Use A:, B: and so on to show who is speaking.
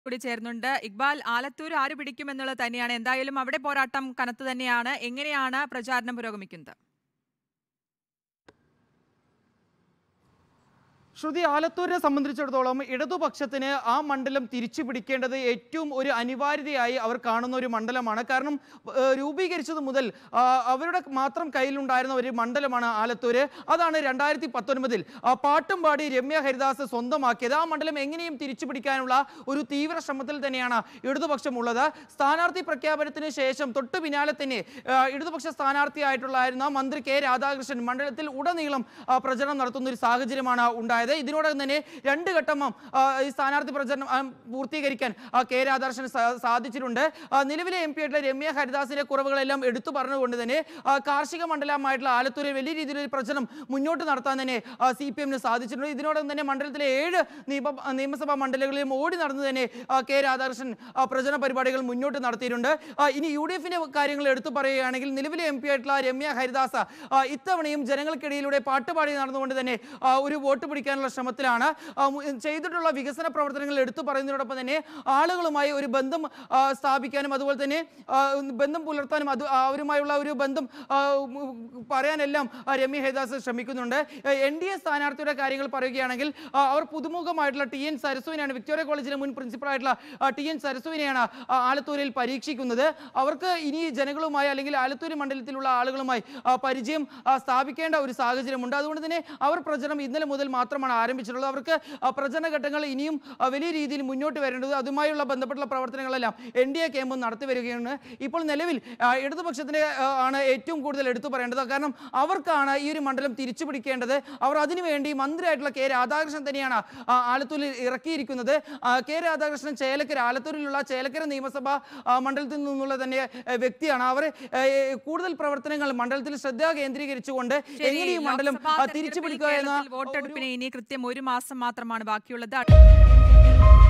A: കൂടി ചേർന്നുണ്ട്. ഇക്ബാൽ, ആലത്തൂർ ആര് പിടിക്കുമെന്നുള്ളത് തന്നെയാണ്. എന്തായാലും അവിടെ പോരാട്ടം കനത്തു തന്നെയാണ്. എങ്ങനെയാണ് പ്രചാരണം പുരോഗമിക്കുന്നത്?
B: ശ്രുതി, ആലത്തൂരിനെ സംബന്ധിച്ചിടത്തോളം ഇടതുപക്ഷത്തിന് ആ മണ്ഡലം തിരിച്ചു പിടിക്കേണ്ടത് ഏറ്റവും ഒരു അനിവാര്യതയായി അവർ കാണുന്ന ഒരു മണ്ഡലമാണ്. കാരണം രൂപീകരിച്ചത് മുതൽ അവരുടെ മാത്രം കയ്യിലുണ്ടായിരുന്ന ഒരു മണ്ഡലമാണ് ആലത്തൂര്. അതാണ് 2019 പാട്ടും പാടി രമ്യ ഹരിദാസ് സ്വന്തമാക്കിയത്. ആ മണ്ഡലം എങ്ങനെയും തിരിച്ചു പിടിക്കാനുള്ള ഒരു തീവ്ര ശ്രമത്തിൽ തന്നെയാണ് ഇടതുപക്ഷം ഉള്ളത്. സ്ഥാനാർത്ഥി പ്രഖ്യാപനത്തിന് ശേഷം തൊട്ടു പിന്നാലെ തന്നെ ഇടതുപക്ഷ സ്ഥാനാർത്ഥിയായിട്ടുള്ളായിരുന്ന മന്ത്രി കെ രാധാകൃഷ്ണൻ മണ്ഡലത്തിൽ ഉടനീളം പ്രചരണം നടത്തുന്ന ഒരു സാഹചര്യമാണ് ഉണ്ടായത്. ഇതിനോടകം തന്നെ 2 ഘട്ടം ഈ സ്ഥാനാർത്ഥി പ്രചരണം പൂർത്തീകരിക്കാൻ കെ രാധാകൃഷ്ണന് സാധിച്ചിട്ടുണ്ട്. നിലവിലെ MP ആയിട്ടുള്ള രമ്യ ഹരിദാസിന്റെ കുറവുകളെല്ലാം എടുത്തു പറഞ്ഞുകൊണ്ട് തന്നെ കാർഷിക മണ്ഡലമായിട്ടുള്ള ആലത്തൂരിൽ വലിയ രീതിയിലൊരു പ്രചരണം മുന്നോട്ട് നടത്താൻ തന്നെ CPM സാധിച്ചിട്ടുണ്ട്. ഇതിനോടകം തന്നെ മണ്ഡലത്തിലെ 7 നിയമസഭാ മണ്ഡലങ്ങളിലും ഓടി നടന്നു തന്നെ കെ രാധാകൃഷ്ണൻ പ്രചരണ പരിപാടികൾ മുന്നോട്ട് നടത്തിയിട്ടുണ്ട്. ഇനി UDFന്റെ കാര്യങ്ങൾ എടുത്തു പറയുകയാണെങ്കിൽ നിലവിലെ MP ആയിട്ടുള്ള രമ്യ ഹരിദാസ് ഇത്തവണയും ജനങ്ങൾക്കിടയിലൂടെ പാട്ടുപാടി നടന്നുകൊണ്ട് തന്നെ ഒരു വോട്ട് പിടിക്കാനുള്ള ശ്രമത്തിലാണ്. ചെയ്തിട്ടുള്ള വികസന പ്രവർത്തനങ്ങൾ എടുത്തു പറയുന്നതിനോടൊപ്പം തന്നെ ആളുകളുമായി ഒരു ബന്ധം സ്ഥാപിക്കാനും അതുപോലെ തന്നെ ബന്ധം പുലർത്താനും അവരുമായുള്ള ഒരു ബന്ധം പറയാനെല്ലാം രമ്യ ഹരിദാസ് ശ്രമിക്കുന്നുണ്ട്. NDA സ്ഥാനാർത്ഥിയുടെ കാര്യങ്ങൾ പറയുകയാണെങ്കിൽ അവർ പുതുമുഖമായിട്ടുള്ള TN സരസുവിനെയാണ്, വിക്ടോറിയ കോളേജിലെ മുൻ പ്രിൻസിപ്പളായിട്ടുള്ള TN സരസുവിനെയാണ് ആലത്തൂരിൽ പരീക്ഷിക്കുന്നത്. അവർക്ക് ഇനി ജനങ്ങളുമായി അല്ലെങ്കിൽ ആലത്തൂർ മണ്ഡലത്തിലുള്ള ആളുകളുമായി പരിചയം സ്ഥാപിക്കേണ്ട ഒരു സാഹചര്യമുണ്ട്. അതുകൊണ്ട് തന്നെ അവർ പ്രചരണം ഇന്നലെ മുതൽ മാത്രമാണ് ആരംഭിച്ചിട്ടുള്ളത്. അവർക്ക് പ്രചരണ ഘട്ടങ്ങൾ ഇനിയും വലിയ രീതിയിൽ മുന്നോട്ട് വരേണ്ടത്, അതുമായുള്ള ബന്ധപ്പെട്ടുള്ള പ്രവർത്തനങ്ങളെല്ലാം NDA ക്യാമ്പ് നടത്തി വരികയാണ്. ഇപ്പോൾ നിലവിൽ ഇടതുപക്ഷത്തിന് ആണ് ഏറ്റവും കൂടുതൽ എടുത്തു പറയേണ്ടത്. കാരണം അവർക്കാണ് ഈ ഒരു മണ്ഡലം തിരിച്ചു പിടിക്കേണ്ടത്. അവർ അതിനുവേണ്ടി മന്ത്രിയായിട്ടുള്ള കെ രാധാകൃഷ്ണൻ തന്നെയാണ് ആലത്തൂരിൽ ഇറക്കിയിരിക്കുന്നത്. കെ രാധാകൃഷ്ണൻ ആലത്തൂരിലുള്ള ചേലക്കര നിയമസഭാ മണ്ഡലത്തിൽ നിന്നുള്ള തന്നെ വ്യക്തിയാണ്. അവർ കൂടുതൽ പ്രവർത്തനങ്ങൾ മണ്ഡലത്തിൽ ശ്രദ്ധ കേന്ദ്രീകരിച്ചുകൊണ്ട് എങ്ങനെ ഈ മണ്ഡലം തിരിച്ചു പിടിക്കുക എന്ന
A: വോട്ടെടുപ്പിന് ഇനി കൃത്യം 1 മാസം മാത്രമാണ് ബാക്കിയുള്ളത്.